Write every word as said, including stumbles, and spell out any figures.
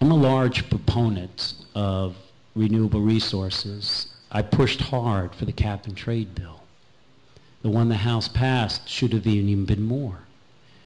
I'm a large proponent of renewable resources. I pushed hard for the cap and trade bill. The one the House passed should have even been more.